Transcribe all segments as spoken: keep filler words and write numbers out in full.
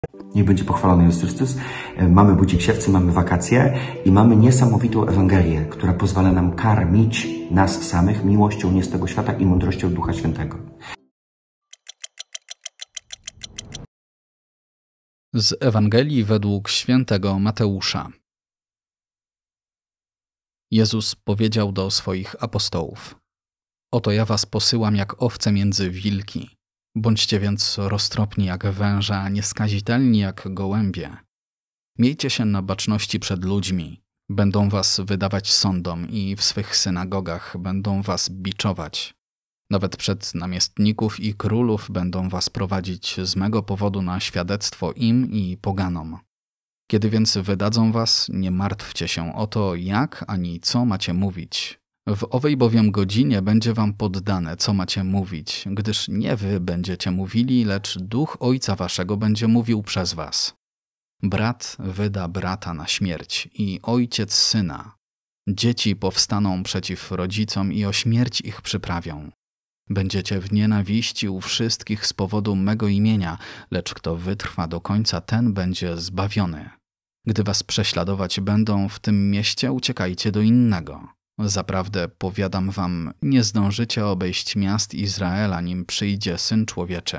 Niech będzie pochwalony Jezus Chrystus. Mamy budzik siewcy, mamy wakacje i mamy niesamowitą Ewangelię, która pozwala nam karmić nas samych miłością nie z tego świata i mądrością Ducha Świętego. Z Ewangelii według świętego Mateusza. Jezus powiedział do swoich apostołów: Oto ja was posyłam jak owce między wilki. Bądźcie więc roztropni jak węże, a nieskazitelni jak gołębie. Miejcie się na baczności przed ludźmi. Będą was wydawać sądom i w swych synagogach będą was biczować. Nawet przed namiestników i królów będą was prowadzić z mego powodu na świadectwo im i poganom. Kiedy więc wydadzą was, nie martwcie się o to, jak ani co macie mówić. W owej bowiem godzinie będzie wam poddane, co macie mówić, gdyż nie wy będziecie mówili, lecz Duch Ojca waszego będzie mówił przez was. Brat wyda brata na śmierć i ojciec syna. Dzieci powstaną przeciw rodzicom i o śmierć ich przyprawią. Będziecie w nienawiści u wszystkich z powodu mego imienia, lecz kto wytrwa do końca, ten będzie zbawiony. Gdy was prześladować będą w tym mieście, uciekajcie do innego. Zaprawdę powiadam wam, nie zdążycie obejść miast Izraela, nim przyjdzie Syn Człowieczy.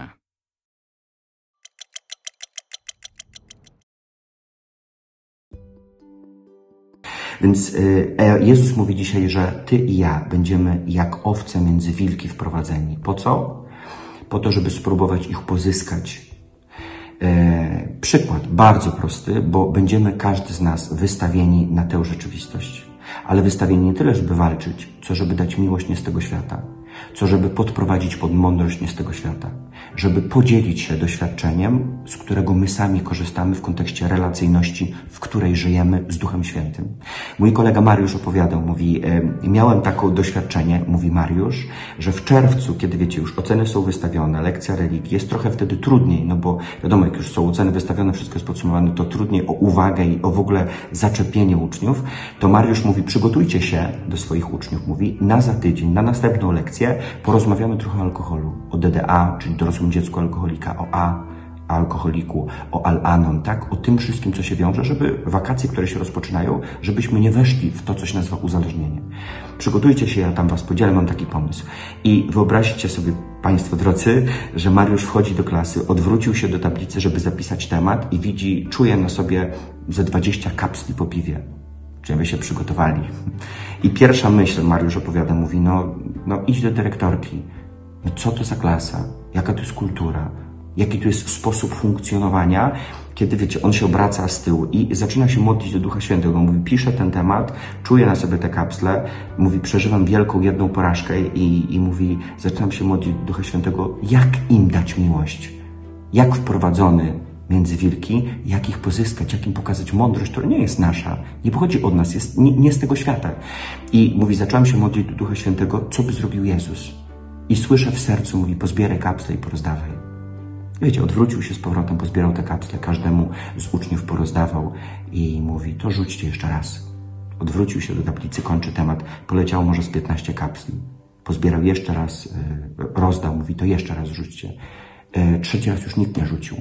Więc Jezus mówi dzisiaj, że ty i ja będziemy jak owce między wilki wprowadzeni. Po co? Po to, żeby spróbować ich pozyskać. E, przykład bardzo prosty, bo będziemy każdy z nas wystawieni na tę rzeczywistość. Ale wystawieni nie tyle, żeby walczyć, co żeby dać miłość nie z tego świata, co żeby podprowadzić pod mądrość nie z tego świata, żeby podzielić się doświadczeniem, z którego my sami korzystamy w kontekście relacyjności, w której żyjemy z Duchem Świętym. Mój kolega Mariusz opowiadał, mówi, e, miałem takie doświadczenie, mówi Mariusz, że w czerwcu, kiedy wiecie, już oceny są wystawione, lekcja religii, jest trochę wtedy trudniej, no bo wiadomo, jak już są oceny wystawione, wszystko jest podsumowane, to trudniej o uwagę i o w ogóle zaczepienie uczniów, to Mariusz mówi, przygotujcie się do swoich uczniów, mówi, na za tydzień, na następną lekcję porozmawiamy trochę o alkoholu, o D D A, czyli dorosłym dziecku alkoholika, o A, alkoholiku, o Al-Anon, tak? O tym wszystkim, co się wiąże, żeby wakacje, które się rozpoczynają, żebyśmy nie weszli w to, co się nazywa uzależnienie. Przygotujcie się, ja tam was podzielę, mam taki pomysł. I wyobraźcie sobie, Państwo drodzy, że Mariusz wchodzi do klasy, odwrócił się do tablicy, żeby zapisać temat i widzi, czuje na sobie ze dwadzieścia kapsli po piwie. Czyli wy się przygotowali. I pierwsza myśl, Mariusz opowiada, mówi, no, no idź do dyrektorki. No co to za klasa? Jaka to jest kultura? Jaki to jest sposób funkcjonowania? Kiedy, wiecie, on się obraca z tyłu i zaczyna się modlić do Ducha Świętego. Mówi, pisze ten temat, czuje na sobie te kapsle, mówi, przeżywam wielką jedną porażkę i, i mówi, zaczynam się modlić do Ducha Świętego, jak im dać miłość? Jak wprowadzony między wilki, jak ich pozyskać, jak im pokazać mądrość, która nie jest nasza, nie pochodzi od nas, jest nie, nie z tego świata. I mówi, zacząłem się modlić do Ducha Świętego, co by zrobił Jezus? I słyszę w sercu, mówi, pozbieraj kapsle i porozdawaj. Wiecie, odwrócił się z powrotem, pozbierał te kapsle, każdemu z uczniów porozdawał i mówi, to rzućcie jeszcze raz. Odwrócił się do tablicy, kończy temat, poleciało może z piętnaście kapsli. Pozbierał jeszcze raz, rozdał, mówi, to jeszcze raz rzućcie. Trzeci raz już nikt nie rzucił.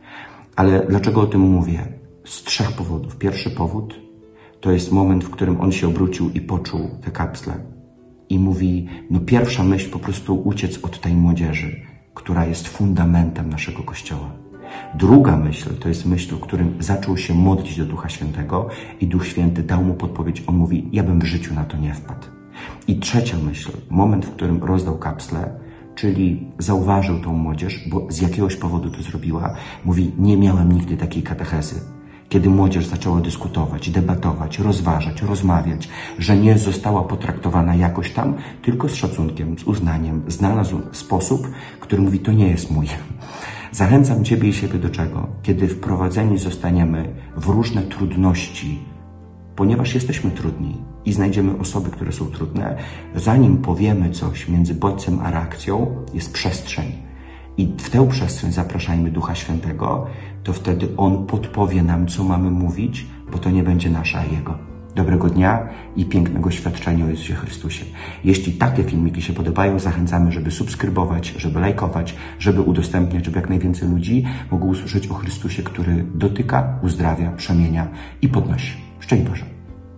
Ale dlaczego o tym mówię? Z trzech powodów. Pierwszy powód to jest moment, w którym on się obrócił i poczuł te kapsle. I mówi, no pierwsza myśl po prostu uciec od tej młodzieży, która jest fundamentem naszego Kościoła. Druga myśl to jest myśl, w którym zaczął się modlić do Ducha Świętego i Duch Święty dał mu podpowiedź. On mówi, ja bym w życiu na to nie wpadł. I trzecia myśl, moment, w którym rozdał kapsle, czyli zauważył tą młodzież, bo z jakiegoś powodu to zrobiła. Mówi, nie miałem nigdy takiej katechezy. Kiedy młodzież zaczęła dyskutować, debatować, rozważać, rozmawiać, że nie została potraktowana jakoś tam, tylko z szacunkiem, z uznaniem, znalazł sposób, który mówi, to nie jest mój. Zachęcam Ciebie i siebie do czego? Kiedy wprowadzeni zostaniemy w różne trudności, ponieważ jesteśmy trudni i znajdziemy osoby, które są trudne, zanim powiemy coś między bodźcem a reakcją, jest przestrzeń. I w tę przestrzeń zapraszajmy Ducha Świętego, to wtedy On podpowie nam, co mamy mówić, bo to nie będzie nasza, a Jego. dobrego dnia i pięknego świadczenia o Jezusie Chrystusie. Jeśli takie filmiki się podobają, zachęcamy, żeby subskrybować, żeby lajkować, żeby udostępniać, żeby jak najwięcej ludzi mogło usłyszeć o Chrystusie, który dotyka, uzdrawia, przemienia i podnosi. Szczęść Boże.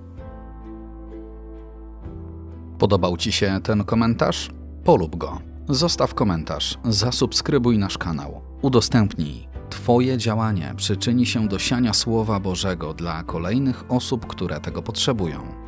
Podobał Ci się ten komentarz? Polub go. Zostaw komentarz, zasubskrybuj nasz kanał, udostępnij. Twoje działanie przyczyni się do siania Słowa Bożego dla kolejnych osób, które tego potrzebują.